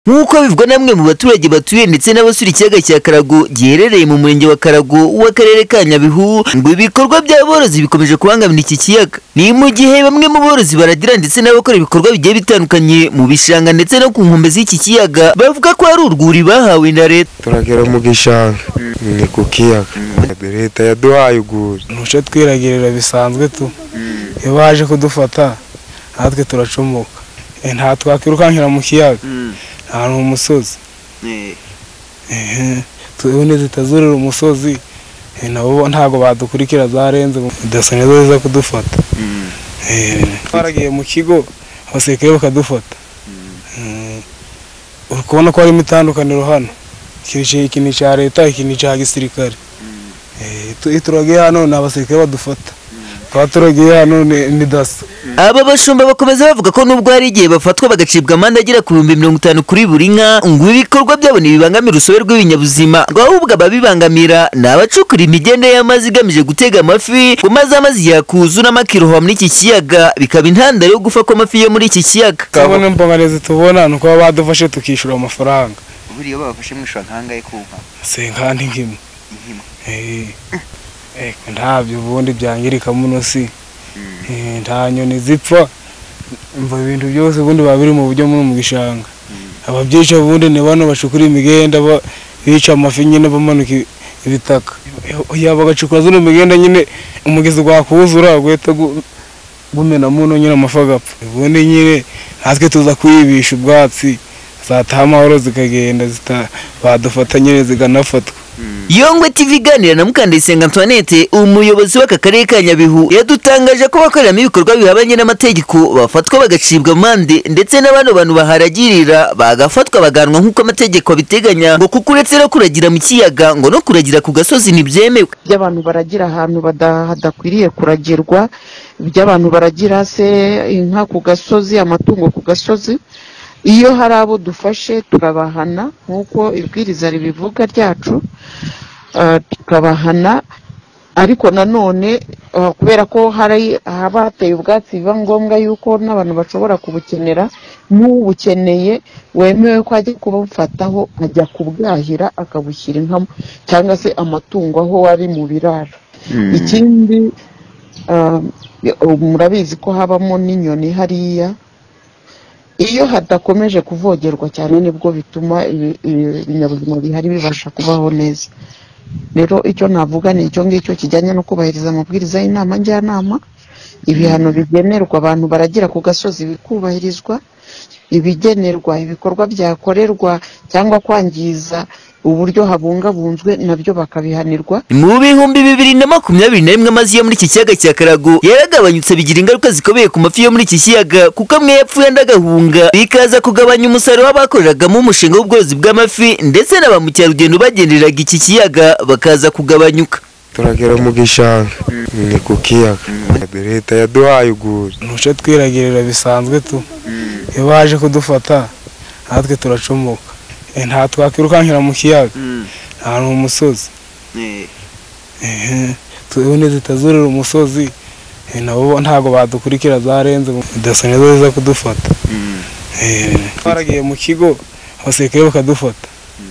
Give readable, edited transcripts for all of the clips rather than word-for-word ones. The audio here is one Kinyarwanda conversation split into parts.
Nk'uko bivugwa namwe mu baturage batuye ndetse n'abasura ikiyaga cya Karago giherereye mu murenge wa Karago w'akarere ka Nyabihu, ngo ibikorwa by'aborozi bikomeje kubangamira iki kiyaga. Ni mu gihe bamwe mu borozi baragira ndetse n'abakora ibikorwa bigiye bitandukanye mu bishanga ndetse no ku nkombe z'iki kiyaga bavuga ko ari urwuri bahawe na leta. Turagera mu gishanga ni ku kiyaga, leta yaduhaye urwuri ntuce twiragirira bisanzwe tu, iyo baje kudufata natwe turacomoka, nta twakwirukankira mu kiyaga ahantu mu musozi tubone zitazurira umusozi nabo ntago badukurikira zarenze daso nizo ziza kudufata. Twaragiye mu kigo abasirikare bakadufata, urikubona ko hari imitandukaniro hano, iki ni cya leta iki ni cya gisirikare. Turagiye hano ni abasirikare badufata, turagiye hano ni daso. Aba bashumba bakomeza bavuga ko nubwo hari igihe bafatwa bagacibwa amande agera ku 50 kuri buri nka, ngo ibikorwa byabo ntibibangamira urusobe rw'ibinyabuzima, ngo ahubwo ababibangamira ni abacukura imigende y'amazi igamije gutega amafi, ngo maze amazi yakuzura amakiroha muri iki kiyaga bikaba intandaro yo gufa kw'amafi yo muri iki kiyaga. Kabone mbongereza tubona nuko badufashe tukishura amafaranga. Buriya babafashe mwishura nkangaye kuva se nkandi nkimwe ntabyo ubundi byangirika muno si nta nyoni zipfa, mva ibintu byose ubundi babiri mu buryo mu gishanga. Ababyica ubundi ni bano bacukura imigenda bica amafi nyine bamanuka ibitaka, yaba gacukura zino migenda nyine umugezi gwakuzura gweta gumena muno nyine amafi agapfa. Ubundi nyine natwe tuza kwibisha ubwatsi zataha amahoro zikagenda badufata nyine ziganafatwa. Yongwe TV iganira na Mukandayisenga Antoinette, umuyobozi w'aka karere ka Nyabihu, yadutangaje ko bakoreramo ibikorwa bihabanye n'amategeko bafatwa bagacibwa amande ndetse n'abano bantu baharagirira bagafatwa baganwa nk'uko amategeko abiteganya, ngo kuko uretse no kuragira mu kiyaga ngo no kuragira ku gasozi ntibyemewe. By'abantu baragira ahantu hadakwiriye kuragirwa, by'abantu baragira se inka ku gasozi, amatungo ku gasozi. Iyo hari abo dufashe turabahana nk'uko ibwiriza ribivuga ryacu, tukabahana, ariko nanone kubera ko hari abateye ubwatsi biba ngombwa yuko n'abantu bashobora kubukenera, n'ubukeneye wemewe ko ajya kubufataho ajya kubwahira akabushyira inka cyangwa se amatungo aho ari mu biraro. Ikindi murabizi ko habamo n'inyoni hariya, iyo hadakomeje kuvogerwa cyane nibwo bituma ibinyabuzima bihari bibasha kubaho neza. Rero icyo navuga ni icyo ngicyo kijyanye no kubahiriza amabwiriza y'inama njyanama, ibihano bigenerwa abantu baragira ku gasozi bikubahirizwa, ibigenerwa ibikorwa byakorerwa cyangwa kwangiza uburyo habungabunzwe nabyo bakabihanirwa. Mu bihumbi 2021 amazi yo muri iki kiyaga cya Karago yaragabanyutse bigira ingaruka zikomeye ku mafi yo muri iki kiyaga, kuko amwe yapfuye ndagahunga, bikaza kugabanya umusaruro w'abakoreragamo umushinga w'ubworozi bw'amafi ndetse na ba mukerarugendo bagendereraga iki kiyaga bakaza kugabanyuka. Turagera mu gishanga ni ku kiyaga, leta yaduhaye urwuri ntuce twiragirira bisanzwe tu, iyo baje kudufata natwe turacomoka, nta twakwirukankira mu kiyaga ahantu mu musozi tubone zitazurira umusozi nabo ntago badukurikira zarenze daso nizo ziza kudufata. Twaragiye mu kigo abasirikare bakadufata,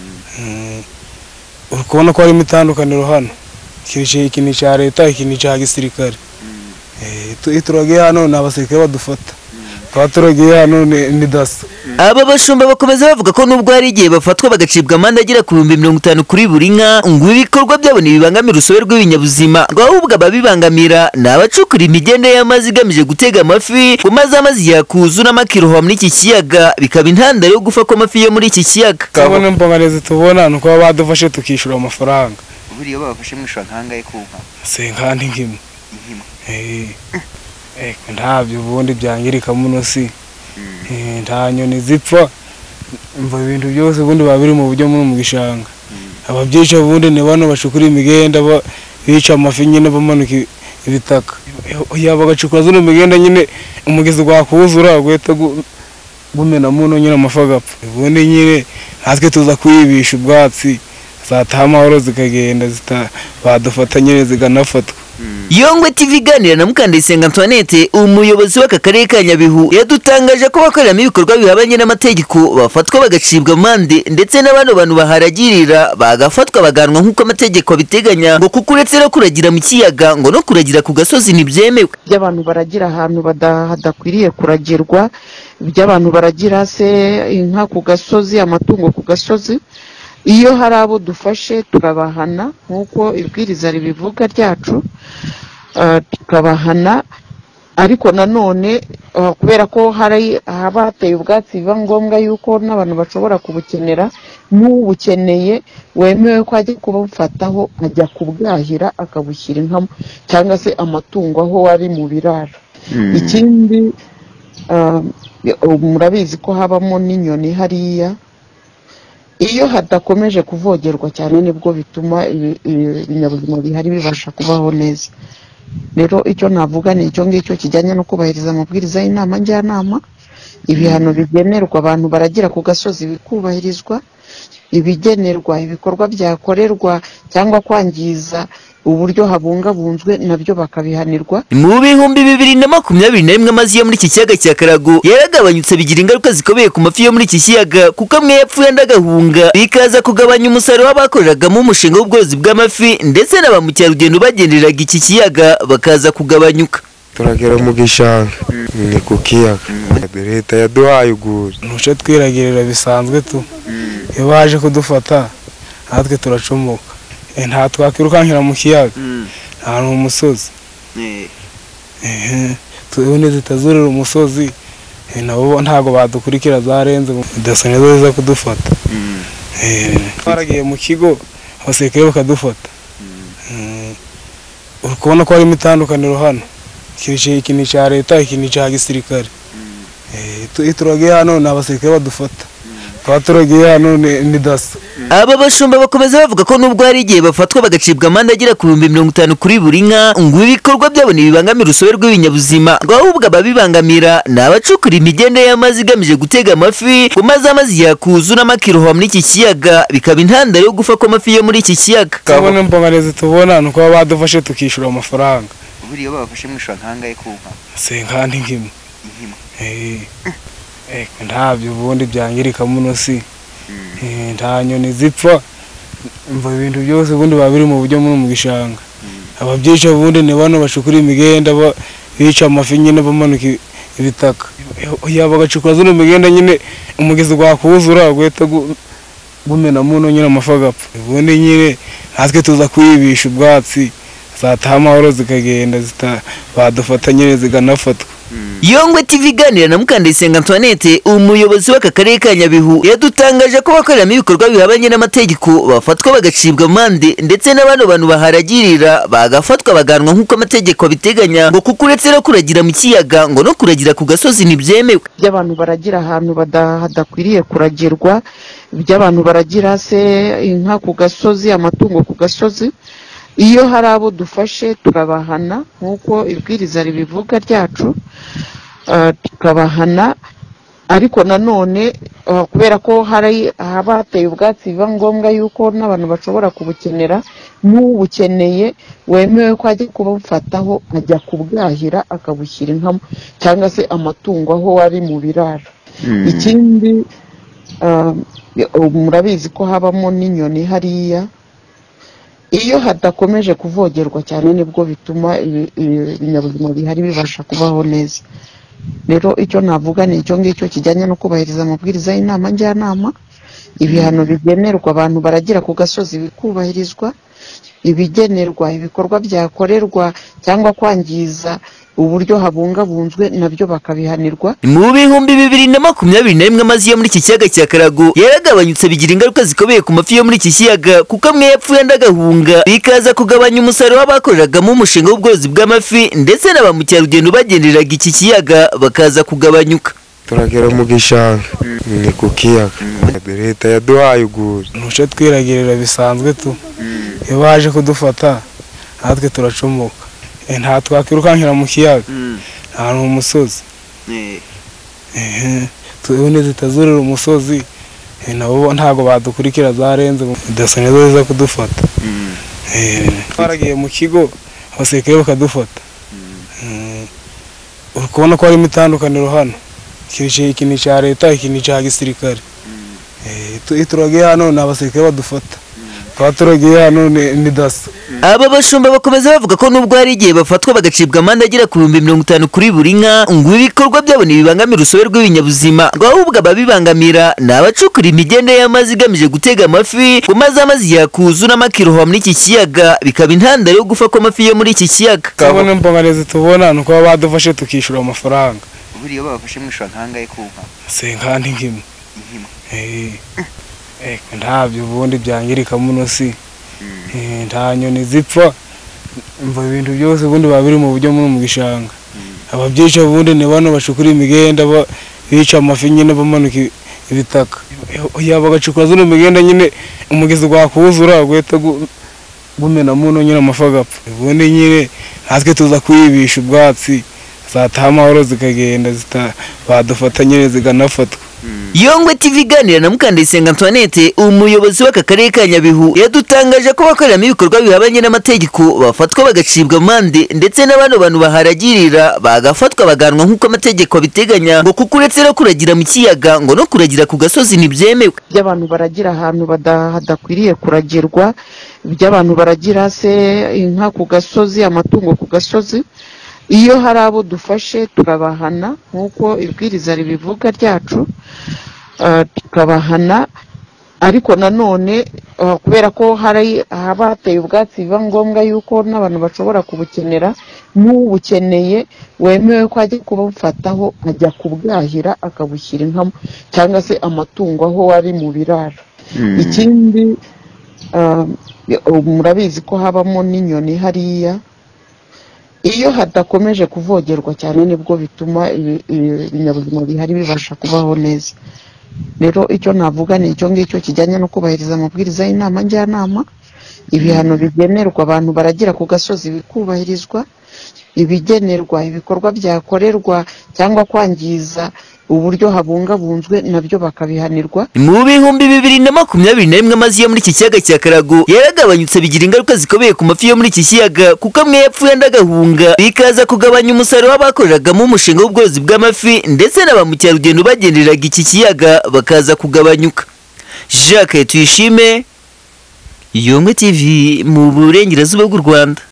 urikubona ko hari imitandukaniro hano, iki ni cya leta iki ni cya gisirikare. Turagiye hano ni abasirikare badufata, turagiye hano ni daso. Aba bashumba bakomeza bavuga ko nubwo hari igihe bafatwa bagacibwa amande agera ku 50 kuri buri nka, ngo ibikorwa byabo ntibibangamira urusobe rw'ibinyabuzima, ngo ahubwo ababibangamira ni abacukura imigende y'amazi igamije gutega amafi, ngo maze amazi yakuzura amakiroha muri iki kiyaga bikaba intandaro yo gufa kw'amafi yo muri iki kiyaga. Kabone mbongereza tubona nuko badufashe tukishura amafaranga. Buriya babafashe mwishura nkangaye kuva se nkandi nkimwe ntabyo ubundi byangirika muno si nta nyoni zipfa, mva ibintu byose ubundi babiri mu buryo mu gishanga. Ababyica ubundi ni bano bacukura imigenda bica amafi nyine bamanuka ibitaka, yaba gacukura zino migenda nyine umugezi gwakuzura gweta gumena muno nyine amafi agapfa. Ubundi nyine natwe tuza kwibisha ubwatsi zataha amahoro zikagenda badufata nyine ziganafatwa. Yongwe TV iganira na Mukandayisenga Antoinette umuyobozi w'aka karere ka Nyabihu yadutangaje ko bakoreramo ibikorwa bihabanye n'amategeko bafatwa bagacibwa amande ndetse n'abandi bantu baharagirira bagafatwa baganwa nk'uko amategeko biteganya ngo kuko uretse no kuragira mu kiyaga ngo no kuragira ku gasozi ntibyemewe. By'abantu baragira ahantu hadakwiriye kuragirwa, by'abantu baragira se inka ku gasozi, amatungo ku gasozi, iyo hari abo dufashe turabahana nk'uko ibwiriza ribivuga ryacu, tukabahana. Ariko nanone kubera ko haba hateye ubwatsi biba ngombwa yuko n'abantu bashobora kubukenera, n'ubukeneye wemewe ko ajya kubufataho ajya kubwahira akabushyira inka cyangwa se amatungo aho ari mu biraro. Ikindi murabizi ko habamo n'inyoni hariya, iyo hadakomeje kuvogerwa cyane nibwo bituma ibinyabuzima bihari bibasha kubaho neza. Rero icyo navuga ni icyo ngicyo kijyanye no kubahiriza amabwiriza y'inama njyanama, ibihano bigenerwa abantu baragira ku gasozi bikubahirizwa, ibigenerwa ibikorwa byakorerwa cyangwa kwangiza uburyo habungabunzwe nabyo bakabihanirwa. Mu bihumbi 2021 amazi yo muri iki kiyaga cya Karago yaragabanyutse bigira ingaruka zikomeye ku mafi yo muri iki kiyaga kuko amwe yapfuye ndagahunga, bikaza kugabanya umusaruro w'abakoreragamo umushinga w'ubworozi bw'amafi ndetse na ba mukerarugendo bagendereraga iki kiyaga bakaza kugabanyuka. Turagera mu gishanga ni ku kiyaga, leta yaduhaye uguri ntuce twiragirira bisanzwe tu, iyo baje kudufata natwe turacomoka. Nta twakirukankira mu kiyaga, ahantu mu musozi, tubone zitazurira umusozi, nabo ntago badukurikira zarenze bidasa neza ziza kudufata. Twaragiye mu kigo abasirikare bakadufata. Uri kubona ko harimo itandukaniro hano, iki ni cya leta, iki ni cya gisirikare. Turagiye hano ni abasirikare badufata, turagiye hano ni daso. Aba bashumba bakomeza bavuga ko nubwo hari igihe bafatwa bagacibwa amande agera ku 50 kuri buri nka, ngo ibikorwa byabo ntibibangamira urusobe rw'ibinyabuzima, ngo ahubwo ababibangamira ni abacukura imigende y'amazi igamije gutega amafi, ku mazi amazi yakuzura amakirohwa muri iki kiyaga bikaba intandaro yo gufa kw'amafi yo muri iki kiyaga. Kabone mbongereza tubona nuko badufashe tukishura amafaranga. Buriya babafashe mwishura nkangaye kuva se nkandi nkimwe ntabyo ubundi byangirika muno si nta nyoni zipfa, umva ibintu byose ubundi babiri mu buryo mu gishanga. Ababyica ubundi ni bano bacukura imigenda bica amafi nyine bamanuka ibitaka, yaba bagacukura zino migenda nyine umugezi gwakuzura guhita gumena muno nyine amafi agapfa. Ubundi nyine natwe tuza kwibisha ubwatsi zataha amahoro zikagenda badufata nyine ziganafatwa. Yongwe TV iganira na Mukandayisenga Antoinette umuyobozi w'aka karere ka Nyabihu yadutangaje ko bakoreramo ibikorwa bihabanye n'amategeko bafatwa bagacibwa amande ndetse n'abandi bantu baharagirira bagafatwa baganwa nk'uko amategeko biteganya ngo kuko uretse no kuragira mu kiyaga ngo no kuragira ku gasozi ntibyemewe. By'abantu baragira ahantu hadakwiriye kuragirwa, by'abantu baragira se inka ku gasozi, amatungo ku gasozi, iyo hari abo dufashe turabahana nk'uko ibwiriza ribivuga ryacu, tukabahana. Ariko nanone kubera ko haba hateye ubwatsi biba ngombwa yuko n'abantu bashobora kubukenera, n'ubukeneye wemewe ko ajya kubufataho ajya kubwahira akabushyira inka cyangwa se amatungo aho ari mu biraro. Ikindi murabizi ko habamo n'inyoni hariya, iyo hadakomeje kuvogerwa cyane nibwo bituma ibinyabuzima bihari bibasha kubaho neza. Rero icyo navuga ni icyo ngicyo kijyanye no kubahiriza amabwiriza y'inama njyanama, ibihano bigenerwa abantu baragira ku gasozi bikubahirizwa, ibigenerwa ibikorwa byakorerwa cyangwa kwangiza uburyo habungabunzwe nabyo bakabihanirwa. Mu bihumbi 2021 amazi yo muri iki kiyaga cya Karago yaragabanyutse bigira ingaruka zikomeye ku mafi yo muri iki kiyaga kuko amwe yapfuye ndagahunga, bikaza kugabanya umusaruro w'abakoreragamo umushinga w'ubworozi bw'amafi ndetse na ba mukerarugendo bagendereraga iki kiyaga bakaza kugabanyuka. Turagera mu gishanga ni ku kiyaga, leta yaduhaye uguri ntuce twiragirira bisanzwe tu, iyo baje kudufata natwe turacomoka. Nta twakirukankira mu kiyaga, ahantu mu musozi, tubone zitazurira umusozi, nabo ntago badukurikira zarenze bidasa neza ziza kudufata. Twaragiye mu kigo abasirikare bakadufata. Uri kubona ko harimo itandukaniro hano, iki ni icya leta, iki ni icya gisirikare. Turagiye hano ni abasirikare badufata, tukaba turagiye hano ni daso. Aba bashumba bakomeza bavuga ko nubwo hari igihe bafatwa bagacibwa amande agera ku 50 kuri buri nka, ngo ibikorwa byabo ntibibangamira urusobe rw'ibinyabuzima, ngo ahubwo ababibangamira ni abacukura imigende y'amazi igamije gutega amafi, ngo maze amazi yakuzuramo akirohwa muri iki kiyaga, bikaba intandaro yo gupfa kw'amafi yo muri iki kiyaga. Kabone mbongereza tubona nuko badufashe tukishura amafaranga. Buriya babafashe mwishura nkangaye ku nka? Senkandi nkimwe. Ntabyo ubundi byangirika muno si. Nta nyoni zipfa, umva ibintu byose ubundi babiri mu buryo mu gishanga. Ababyica ubundi ni bano bashukura imigenda bica amafi nyine bamanuka ibitaka. Yaba gacukura zino migenda nyine umugezi gwakuzura gweta gumena muno nyine amafi agapfa. Ubundi nyine natwe tuza kwibisha ubwatsi, zataha amahoro zikagenda badufata nyine ziganafatwa. Yongwe TV iganira na Mukandayisenga Antoinette, umuyobozi w'aka karere ka Nyabihu, yadutangaje ko bakoreramo ibikorwa bihabanye n'amategeko bafatwa bagacibwa amande, ndetse n'abano bantu baharagirira bagafatwa baganwa nk'uko amategeko abiteganya, ngo kuko uretse no kuragira mu kiyaga ngo no kuragira ku gasozi ntibyemewe. By'abantu baragira ahantu hadakwiriye kuragirwa, by'abantu baragira se inka ku gasozi, amatungo ku gasozi. Iyo hari abo dufashe turabahana nk'uko ibwiriza ribivuga ryacu, tukabahana, ariko nanone kubera ko hari abateye ubwatsi biba ngombwa yuko n'abantu bashobora kubukenera, n'ubukeneye wemewe ko ajya kubufataho ajya kubwahira akabushyira inka cyangwa se amatungo aho ari mu biraro. Ikindi murabizi ko habamo n'inyoni hariya, iyo hadakomeje kuvogerwa cyane nibwo bituma ibinyabuzima bihari bibasha kubaho neza. Rero icyo navuga ni icyo ngicyo kijyanye no kubahiriza amabwiriza y'inama njyanama, ibihano bigenerwa abantu baragira ku gasozi bikubahirizwa, ibigenerwa ibikorwa byakorerwa cyangwa kwangiza uburyo habungabunzwe nabyo bakabihanirwa. Mu 2021 amazi yo muri iki kiyaga cya Karago yaragabanyutse, bigira ingaruka zikomeye ku mafi yo muri iki kiyaga, kuko amwe yapfuye ndagahunga, bikaza kugabanya umusaruro w'abakoreragamo umushinga w'ubworozi bw'amafi, ndetse na ba mukerarugendo bagendereraga iki kiyaga bakaza kugabanyuka. Jacques Tuyishime, Yongwe TV mu burengerazuba bw'u Rwanda.